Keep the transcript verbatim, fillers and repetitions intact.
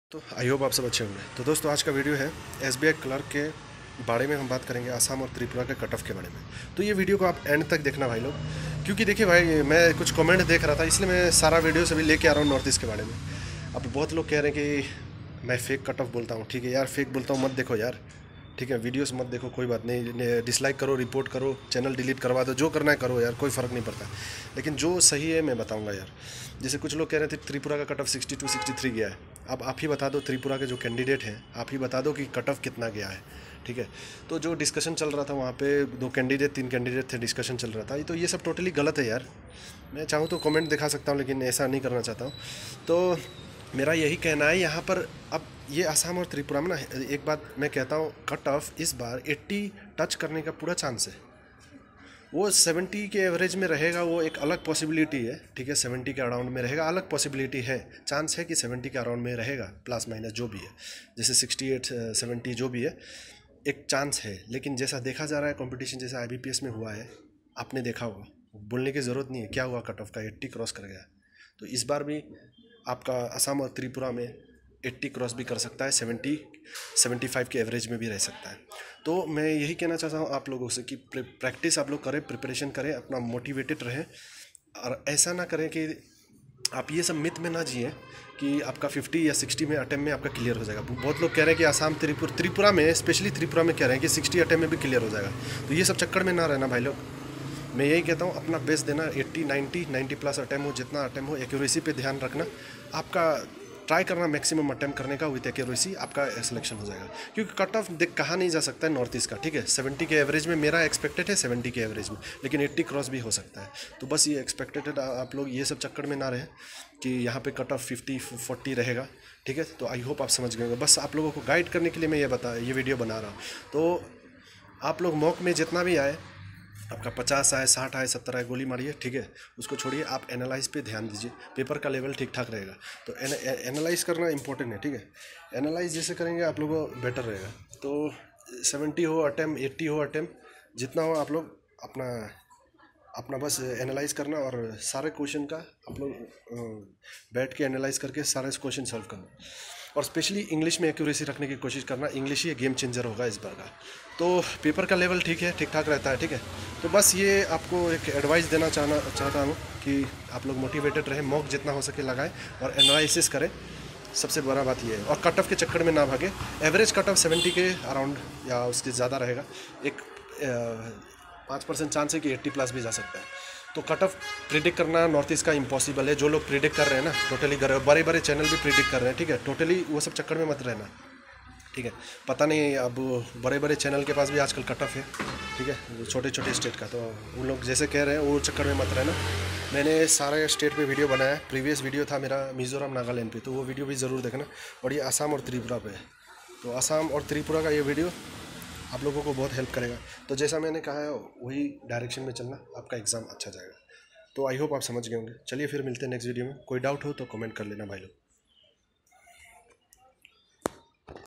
तो I hope आप सब अच्छे होंगे। तो दोस्तों आज का वीडियो है एसबीआई क्लर्क के बारे में। हम बात करेंगे आसाम और त्रिपुरा के कट ऑफ के बारे में। तो ये वीडियो को आप एंड तक देखना भाई लोग, क्योंकि देखिए भाई मैं कुछ कमेंट देख रहा था, इसलिए मैं सारा वीडियो सभी लेके आ रहा हूँ नॉर्थ ईस्ट के बारे में। अब बहुत लोग कह रहे हैं कि मैं फेक कट ऑफ बोलता हूँ। ठीक है यार, फेक बोलता हूँ मत देखो यार, ठीक है। वीडियोस मत देखो, कोई बात नहीं, डिसलाइक करो, रिपोर्ट करो, चैनल डिलीट करवा दो, जो करना है करो यार, कोई फ़र्क नहीं पड़ता। लेकिन जो सही है मैं बताऊंगा यार। जैसे कुछ लोग कह रहे थे त्रिपुरा का cut off sixty two sixty three गया है। अब आप ही बता दो, त्रिपुरा के जो कैंडिडेट हैं आप ही बता दो कि कट ऑफ कितना गया है, ठीक है। तो जो डिस्कशन चल रहा था वहाँ पे, दो कैंडिडेट तीन कैंडिडेट थे, डिस्कशन चल रहा था, तो ये सब टोटली गलत है यार। मैं चाहूँ तो कमेंट दिखा सकता हूँ, लेकिन ऐसा नहीं करना चाहता हूँ। तो मेरा यही कहना है यहाँ पर। अब ये आसाम और त्रिपुरा में ना एक बात मैं कहता हूँ, कट ऑफ इस बार अस्सी टच करने का पूरा चांस है। वो सत्तर के एवरेज में रहेगा, वो एक अलग पॉसिबिलिटी है, ठीक है। सत्तर के अराउंड में रहेगा, अलग पॉसिबिलिटी है, चांस है कि सत्तर के अराउंड में रहेगा, प्लस माइनस जो भी है, जैसे अड़सठ सत्तर जो भी है, एक चांस है। लेकिन जैसा देखा जा रहा है कंपटीशन जैसा आईबीपीएस में हुआ है, आपने देखा होगा, बोलने की ज़रूरत नहीं है क्या हुआ, कट ऑफ का अस्सी क्रॉस कर गया। तो इस बार भी आपका असम और त्रिपुरा में अस्सी क्रॉस भी कर सकता है, सत्तर पचहत्तर के एवरेज में भी रह सकता है। तो मैं यही कहना चाहता हूँ आप लोगों से कि प्रैक्टिस आप लोग करें, प्रिपरेशन करें, अपना मोटिवेटेड रहें, और ऐसा ना करें कि आप ये सब मिथ में ना जिए कि आपका पचास या साठ में अटेम्प्ट में आपका क्लियर हो जाएगा। बहुत लोग कह रहे हैं कि आसाम त्रिपुरा त्रिपुरा में स्पेशली त्रिपुरा में कह रहे हैं कि साठ अटेम्प्ट में भी क्लियर हो जाएगा। तो ये सब चक्कर में ना रहना भाई लोग। मैं यही कहता हूँ अपना बेस्ट देना, अस्सी नब्बे नब्बे प्लस अटेम्प्ट हो, जितना अटेम्प्ट हो, एक्यूरेसी पे ध्यान रखना, आपका ट्राई करना मैक्सिमम अटेम्प्ट करने का, विद एक्यूरेसी आपका सिलेक्शन हो जाएगा। क्योंकि कट ऑफ देख कहा नहीं जा सकता है नॉर्थ ईस्ट का, ठीक है। सत्तर के एवरेज में मेरा एक्सपेक्टेड है, सत्तर के एवरेज में, लेकिन अस्सी क्रॉस भी हो सकता है। तो बस ये एक्सपेक्टेड है, आप लोग ये सब चक्कर में ना रहे कि यहाँ पे कट ऑफ पचास चालीस रहेगा, ठीक है। तो आई होप आप समझ गए होंगे। बस आप लोगों को गाइड करने के लिए मैं ये बता ये वीडियो बना रहा हूँ। तो आप लोग मॉक में जितना भी आए, आपका पचास आए, साठ आए, सत्तर आए, गोली मारिए, ठीक है। उसको छोड़िए, आप एनालाइज पे ध्यान दीजिए, पेपर का लेवल ठीक ठाक रहेगा। तो एनालाइज करना इंपॉर्टेंट है, ठीक है। एनालाइज जैसे करेंगे आप लोगों को बेटर रहेगा। तो सत्तर हो अटेम्प्ट, अस्सी हो अटेम्प्ट, जितना हो आप लोग अपना अपना बस एनालाइज करना, और सारे क्वेश्चन का आप लोग बैठ के एनालाइज करके सारे क्वेश्चन सॉल्व करना, और स्पेशली इंग्लिश में एक्यूरेसी रखने की कोशिश करना। इंग्लिश ही गेम चेंजर होगा इस बार का। तो पेपर का लेवल ठीक है, ठीक ठाक रहता है, ठीक है। तो बस ये आपको एक एडवाइस देना चाहना चाहता हूँ कि आप लोग मोटिवेटेड रहें, मॉक जितना हो सके लगाएं और एनालिसिस करें। सबसे बड़ा बात ये है, और कट ऑफ के चक्कर में ना भागे। एवरेज कट ऑफ सत्तर के अराउंड या उसके ज़्यादा रहेगा। एक पाँच परसेंट चांस है कि अस्सी प्लस भी जा सकता है। तो कट ऑफ प्रिडिक्ट करना नॉर्थ ईस्ट का इम्पॉसिबल है। जो लोग प्रिडिक्ट कर रहे हैं ना, टोटली बड़े बड़े चैनल भी प्रिडिक्ट कर रहे हैं, ठीक है। टोटली वो सब चक्कर में मत रहना, ठीक है। पता नहीं, अब बड़े बड़े चैनल के पास भी आजकल कट ऑफ है, ठीक है, छोटे छोटे स्टेट का। तो उन लोग जैसे कह रहे हैं वो चक्कर में मत रहना। मैंने सारे स्टेट पे वीडियो बनाया है। प्रीवियस वीडियो था मेरा मिज़ोरम नागालैंड पे, तो वो वीडियो भी ज़रूर देखना। और ये आसाम और त्रिपुरा पे है। तो आसाम और त्रिपुरा का ये वीडियो आप लोगों को बहुत हेल्प करेगा। तो जैसा मैंने कहा है वही डायरेक्शन में चलना, आपका एग्ज़ाम अच्छा जाएगा। तो आई होप आप समझ गए होंगे। चलिए फिर मिलते हैं नेक्स्ट वीडियो में। कोई डाउट हो तो कमेंट कर लेना भाई लोग।